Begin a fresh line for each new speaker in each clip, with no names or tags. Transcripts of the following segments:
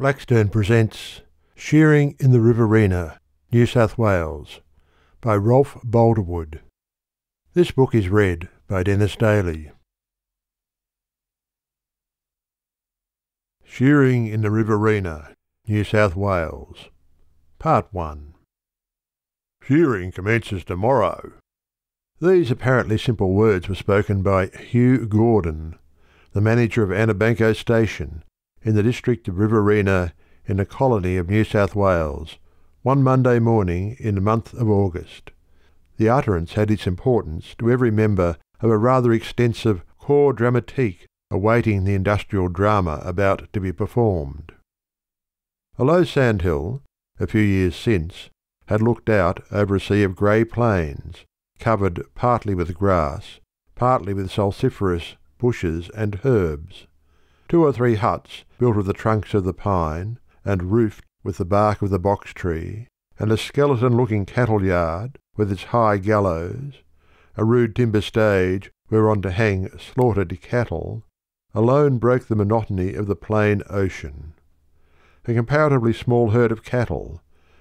Blackstone presents Shearing in the Riverina, New South Wales, by Rolf Boldrewood. This book is read by Denis Daly. Shearing in the Riverina, New South Wales, Part 1. Shearing commences tomorrow. These apparently simple words were spoken by Hugh Gordon, the manager of Anabanco Station, in the district of Riverina in the colony of New South Wales, one Monday morning in the month of August. The utterance had its importance to every member of a rather extensive corps dramatique awaiting the industrial drama about to be performed. A low sandhill, a few years since, had looked out over a sea of grey plains, covered partly with grass, partly with salsiferous bushes and herbs. 2 or 3 huts built of the trunks of the pine and roofed with the bark of the box tree, and a skeleton-looking cattle yard with its high gallows, a rude timber stage whereon to hang slaughtered cattle, alone broke the monotony of the plain ocean. A comparatively small herd of cattle,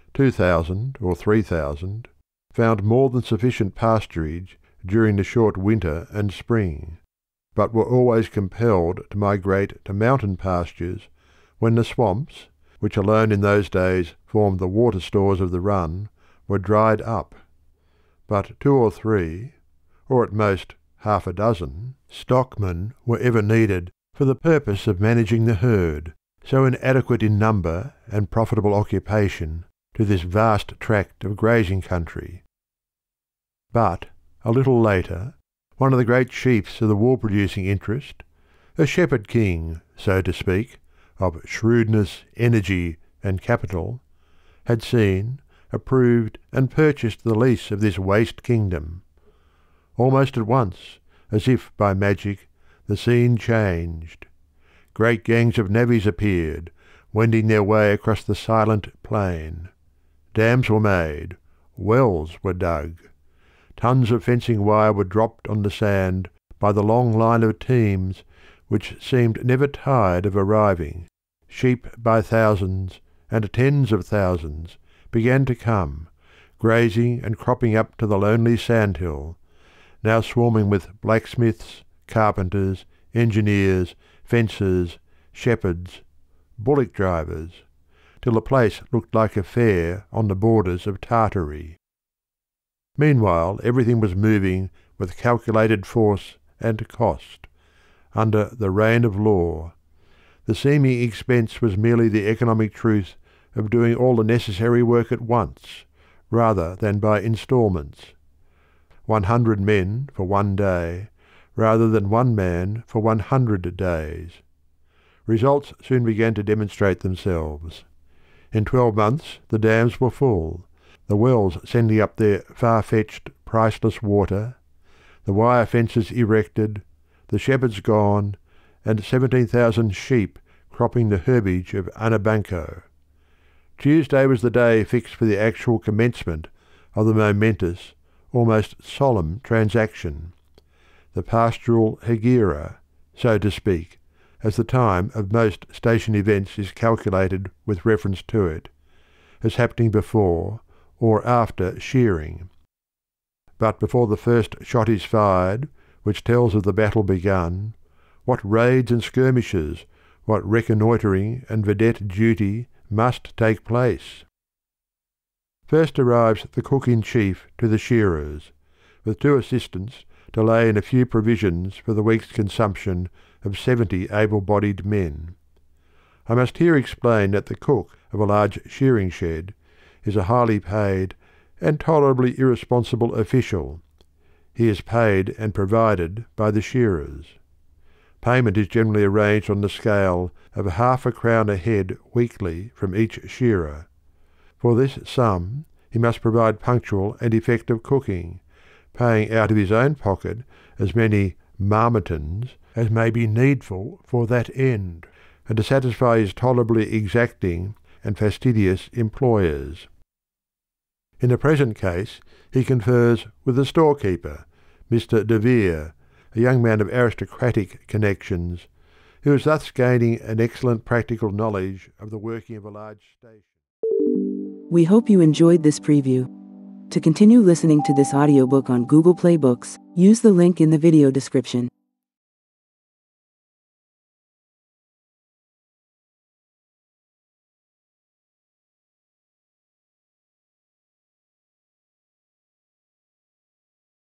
2,000 or 3,000, found more than sufficient pasturage during the short winter and spring, but were always compelled to migrate to mountain pastures when the swamps, which alone in those days formed the water stores of the run, were dried up. But 2 or 3, or at most half a dozen, stockmen were ever needed for the purpose of managing the herd, so inadequate in number and profitable occupation to this vast tract of grazing country. But, a little later, one of the great chiefs of the wool-producing interest, a shepherd king, so to speak, of shrewdness, energy, and capital, had seen, approved, and purchased the lease of this waste kingdom. Almost at once, as if by magic, the scene changed. Great gangs of navvies appeared, wending their way across the silent plain. Dams were made, wells were dug. Tons of fencing wire were dropped on the sand by the long line of teams which seemed never tired of arriving. Sheep by thousands, and tens of thousands, began to come, grazing and cropping up to the lonely sandhill, now swarming with blacksmiths, carpenters, engineers, fencers, shepherds, bullock drivers, till the place looked like a fair on the borders of Tartary. Meanwhile everything was moving with calculated force and cost, under the reign of law. The seeming expense was merely the economic truth of doing all the necessary work at once, rather than by instalments. 100 men for 1 day, rather than 1 man for 100 days. Results soon began to demonstrate themselves. In 12 months the dams were full, the wells sending up their far-fetched, priceless water, the wire fences erected, the shepherds gone, and 17,000 sheep cropping the herbage of Anabanco. Tuesday was the day fixed for the actual commencement of the momentous, almost solemn transaction. The pastoral hegira, so to speak, as the time of most station events is calculated with reference to it, as happening before or after shearing. But before the first shot is fired, which tells of the battle begun, what raids and skirmishes, what reconnoitring and vedette duty must take place! First arrives the cook-in-chief to the shearers, with 2 assistants to lay in a few provisions for the week's consumption of 70 able-bodied men. I must here explain that the cook of a large shearing shed is a highly paid and tolerably irresponsible official. He is paid and provided by the shearers. Payment is generally arranged on the scale of half a crown a head weekly from each shearer. For this sum he must provide punctual and effective cooking, paying out of his own pocket as many marmitons as may be needful for that end, and to satisfy his tolerably exacting and fastidious employers. In the present case he confers with the storekeeper, Mr. de Vere, a young man of aristocratic connections, He was thus gaining an excellent practical knowledge of the working of a large station.
We hope you enjoyed this preview. To continue listening to this audiobook on Google Play Books, use the link in the video description.